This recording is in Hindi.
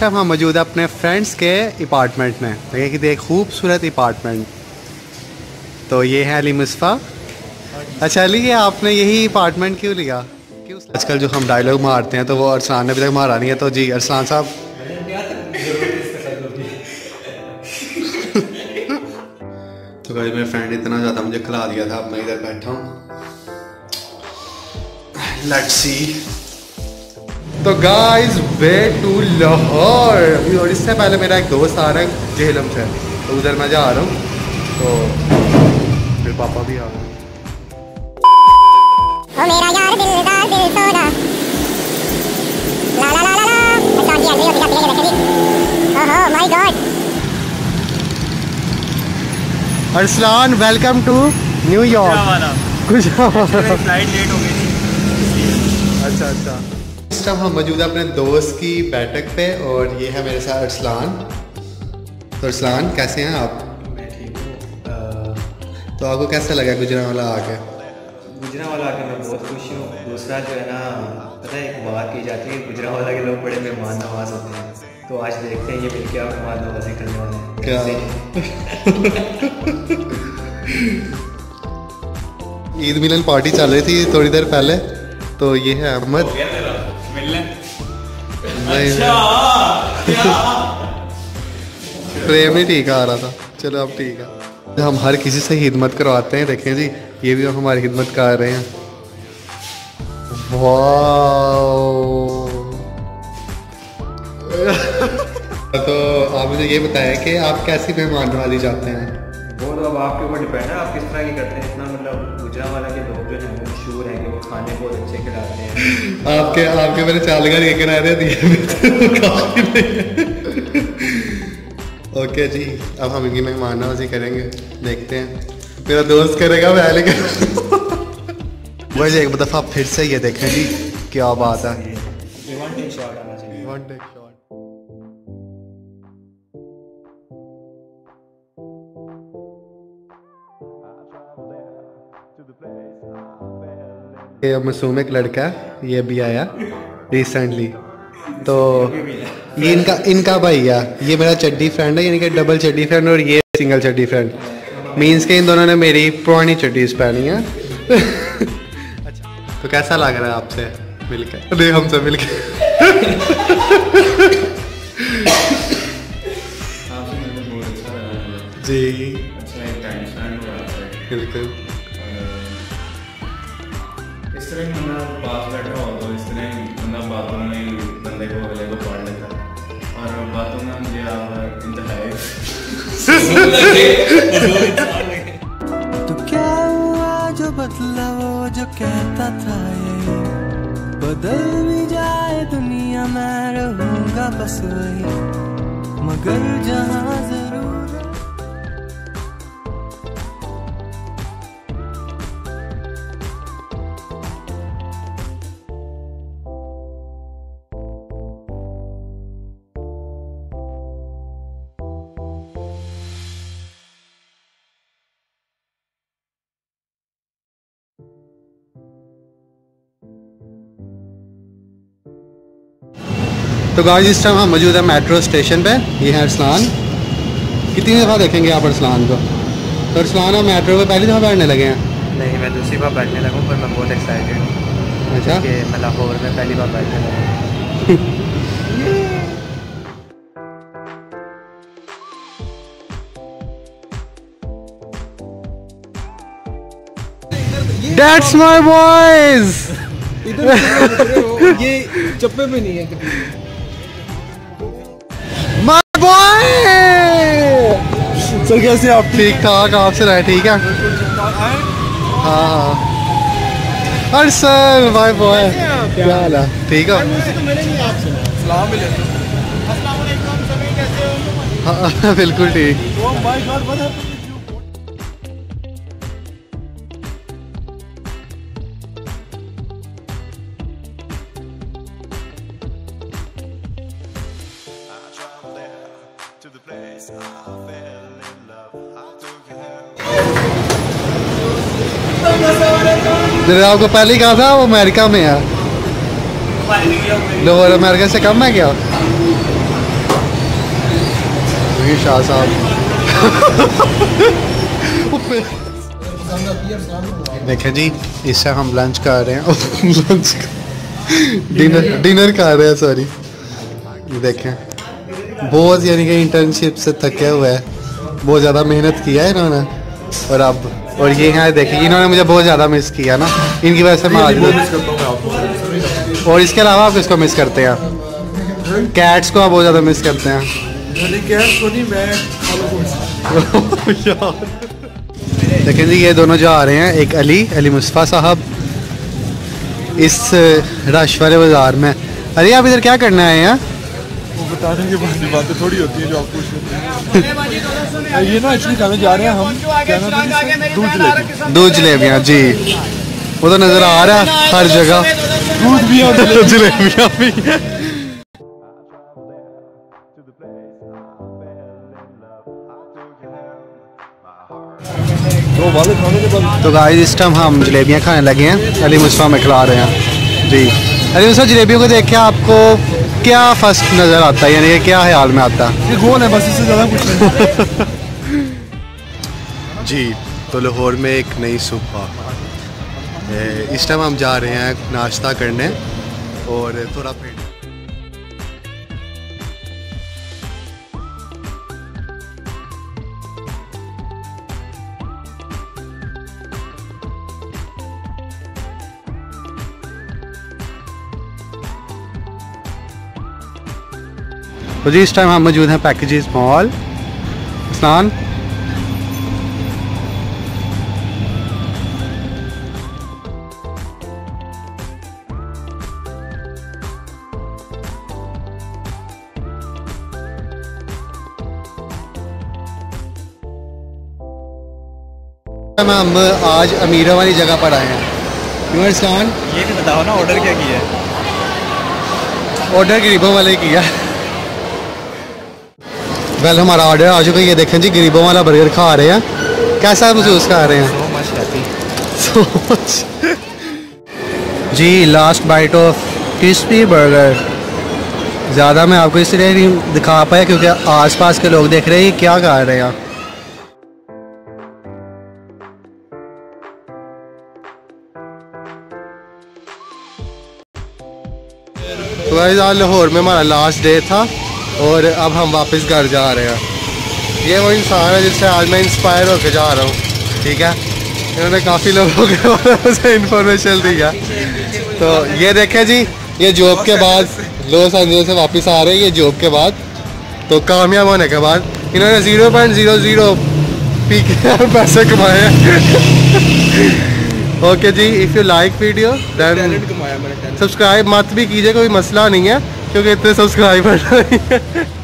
हम मौजूद है अपने फ्रेंड्स के अपार्टमेंट में। देखिए कि देख खूबसूरत अपार्टमेंट। तो ये है अली मुस्तफ़ा। अच्छा अली, ये आपने यही अपार्टमेंट क्यों लिया? क्यों? आजकल जो हम डायलॉग मारते हैं तो वो अरसलान ने अभी तक मारा नहीं है। तो जी अरसलान साहब। तो गाइस मेरा फ्रेंड इतना ज़्यादा मुझे खिला दिया था, अब मैं इधर बैठा हूँ। Let's see. तो गाइस वे टू लाहौर। अभी और इससे पहले मेरा एक दोस्त आ रहा है जेहलम से, तो उधर मैं जा रहा हूँ। तो मेरे पापा भी आ गए। ओ मेरा यार दिलदार दिल सोना ला ला ला ला ला। अच्छा जी अंदर होती है देखे जी। ओहो my God. Arsalan welcome to New York. कुछ फ्लाइट लेट हो गई थी। अच्छा अच्छा। इस टाइम हम मौजूद है अपने दोस्त की बैठक पे और ये है मेरे साथ अरसलान। तो अरसलान कैसे हैं आप? मैं ठीक हूँ। तो आपको कैसा लगा गुजरांवाला आके? गुजरांवाला आके मैं बहुत खुश हूँ। दूसरा जो है ना, पता है एक बात की जाती है गुजरांवाला के लोग बड़े मेहमान नवाज होते हैं। तो आज देखते हैं ये मिलके आप मेहमान नवाजी करने वाले हैं क्या? ईद मिलन पार्टी चल रही थी थोड़ी देर पहले। तो ये है अहमद। प्रेम ही ठीक आ रहा था। चलो अब ठीक है। हम हर किसी से खिदमत करवाते हैं। देखें जी ये भी हमारी खिदमत कर रहे हैं। तो आप मुझे ये बताएं कि आप कैसी मेहमान नवाजी चाहते हैं? वो तो अब आपके ऊपर डिपेंड है, आप किस तरह की करते हैं। इतना मतलब गुजरांवाला के लोग जो हैं वो मशहूर हैं कि वो खाने बहुत अच्छे खिलाते हैं। आपके मेरे चालगर ये करा रहे थे। ओके जी, अब हम इनकी मेहमान नवाजी करेंगे। देखते हैं मेरा दोस्त करेगा मैं लेकर। वैसे एक दफ़ा फिर से ये देखें जी क्या बात है। वन टेक शॉट आना चाहिए। One take shot. ये मासूम एक लड़का है, ये भी आया रिसेंटली। तो ये इनका भाई है। ये मेरा चड्डी फ्रेंड है, यानी कि डबल चड्डी फ्रेंड, और ये सिंगल चड्डी फ्रेंड। मीन्स के इन दोनों ने मेरी पुरानी चड्डीज पहनी है। अच्छा, तो कैसा लग रहा है आपसे मिलकर? नहीं हमसे मिलकर। जी अच्छा एक टाइम स्पेंड हो रहा है। बिल्कुल। इस तरह ही बंदा पास बैठा हो तो इस तरह ही बंदा बातों में बंदे को अगले को पढ़ लेता है। और बातों में मुझे इंतहाई तो क्या हुआ जो बदला वो जो कहता था ये बदल भी जाए दुनिया मैं रहूंगा बस वही मगर जहाँ जरूर। तो गाइस इस टाइम हम मौजूद है मेट्रो स्टेशन पे। ये है अरसलान। कितनी दफ़ा देखेंगे आप अरसलान को? तो अरसलान आप मेट्रो पे पहली दफ़ा बैठने लगे हैं? नहीं, मैं दूसरी बार बैठने लगा हूँ, पर मैं बहुत एक्साइटेड हूँ। अच्छा कि मैं लाहौर में पहली बार बैठने लगा हूँ। That's my boys। ये चप्पे पे नहीं है। My boy। सर कैसे आप? ठीक ठाक, आपसे रहे? ठीक है। हाँ अरसल माय बॉय, क्या हाल है? ठीक हो? हाँ बिल्कुल ठीक। मैंने आपको पहले ही कहा था वो अमेरिका में है। लाहौर अमेरिका से कम है क्या? हैं शाह साहब। देखें जी, इससे हम लंच कर रहे हैं। लंच डिनर कर रहे हैं, सॉरी। देखें बहुत, यानी कि इंटर्नशिप से थके हुए हैं, बहुत ज़्यादा मेहनत किया है इन्होंने। और ये यहाँ देखें, इन्होंने मुझे बहुत ज़्यादा मिस किया ना, इनकी वजह से मैं आज। और इसके अलावा आप किसको मिस करते हैं? कैट्स को आप बहुत ज़्यादा मिस करते हैं। देखें जी, ये दोनों जा रहे हैं, एक अली मुस्तफ़ा साहब, इस रश वाले बाजार में। अरे आप इधर क्या करना है यहाँ? वो बताने के बाद बातें थोड़ी होती है जो आप पूछ लेते हैं। ये ना एक्चुअली खाने जा रहे हैं हम, दूध जलेबियाँ जी, वो तो नज़र आ रहा है हर जगह, दूध भी और जलेबियाँ भी। तो गाइस इस टाइम हम जलेबियाँ खाने लगे हैं, अली मुस्तफ़ा में खिला रहे हैं जी। अली मुस्तफ़ा, जलेबियों को देख के आपको क्या फर्स्ट नज़र आता है, यानी कि क्या ख्याल में आता है? ये गोल है बस, इससे ज़्यादा कुछ नहीं। जी, तो लाहौर में एक नई सुबह, इस टाइम हम जा रहे हैं नाश्ता करने और थोड़ा पेट। तो जी इस टाइम हम मौजूद हैं पैकेजेस मॉल स्नान। हम आज अमीरों वाली जगह पर आए हैं। ये भी बताओ ना, ऑर्डर क्या किया है? ऑर्डर गरीबों वाले किया। वेल हमारा ऑर्डर आ चुका है, ये देखें जी, गरीबों वाला बर्गर खा रहे हैं। कैसा महसूस कर रहे हैं? सो मच जी, last bite of crispy burger. ज़्यादा मैं आपको इसलिए नहीं दिखा पाया क्योंकि आसपास के लोग देख रहे हैं क्या कर रहे हैं। तो गाइस आज लाहौर में हमारा लास्ट डे था और अब हम वापस घर जा रहे हैं। ये वो इंसान है जिससे आज मैं इंस्पायर होकर जा रहा हूँ, ठीक है। इन्होंने काफ़ी लोगों के बारे में मुझे इन्फॉर्मेशन दिया। तो ये देखें जी, ये जॉब के बाद लॉस एंजल्स से वापस आ रहे हैं, ये जॉब के बाद। तो कामयाब होने के बाद इन्होंने 0.00 पी के पैसे कमाए हैं। ओके जी, if you like video then subscribe मत भी कीजिए, कोई मसला नहीं है क्योंकि इतने सब्सक्राइबर नहीं है।